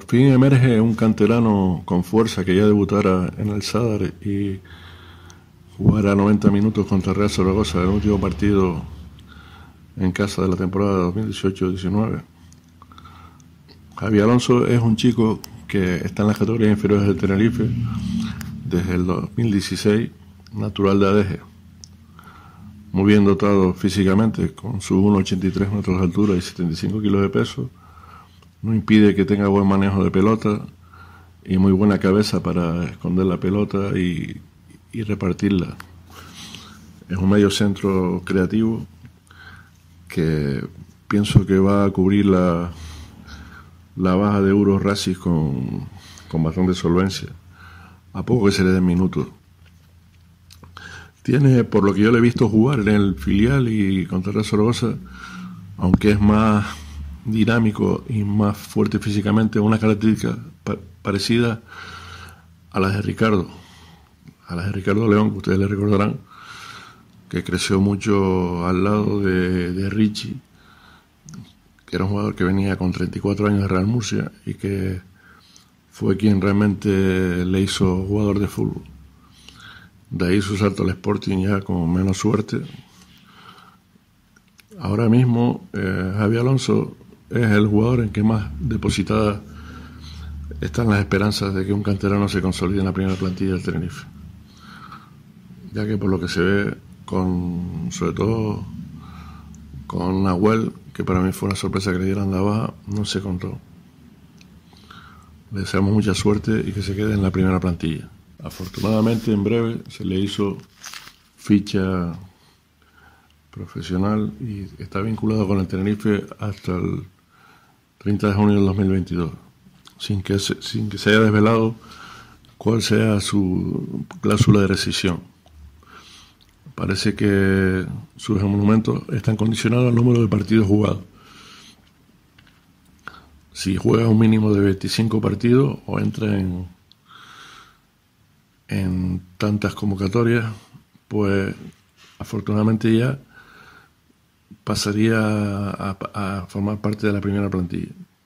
fin emerge un canterano con fuerza que ya debutara en el Sadar y jugara 90 minutos contra Real Zaragoza, el último partido en casa de la temporada 2018-19. Javi Alonso es un chico que está en las categorías inferiores del Tenerife desde el 2016, natural de Adeje. Muy bien dotado físicamente, con sus 1,83 metros de altura y 75 kilos de peso. No impide que tenga buen manejo de pelota y muy buena cabeza para esconder la pelota y repartirla. Es un medio centro creativo que pienso que va a cubrir la baja de Euro Racis con bastante solvencia, a poco que se le den minutos. Tiene, por lo que yo le he visto jugar en el filial y contra Real Zaragoza, aunque es más dinámico y más fuerte físicamente, una característica parecida a las de Ricardo. A las de Ricardo León, que ustedes le recordarán, que creció mucho al lado de Richie, que era un jugador que venía con 34 años de Real Murcia y que fue quien realmente le hizo jugador de fútbol. De ahí su salto al Sporting ya con menos suerte. Ahora mismo Javi Alonso es el jugador en que más depositada están las esperanzas de que un canterano se consolide en la primera plantilla del Tenerife, ya que por lo que se ve, sobre todo con Nahuel, que para mí fue una sorpresa que le dieran la baja, no se contó. Le deseamos mucha suerte y que se quede en la primera plantilla. Afortunadamente, en breve se le hizo ficha profesional y está vinculado con el Tenerife hasta el 30 de junio del 2022, sin que se haya desvelado cuál sea su cláusula de rescisión. Parece que sus emolumentos están condicionados al número de partidos jugados. Si juega un mínimo de 25 partidos o entra en tantas convocatorias, pues afortunadamente ya pasaría a formar parte de la primera plantilla.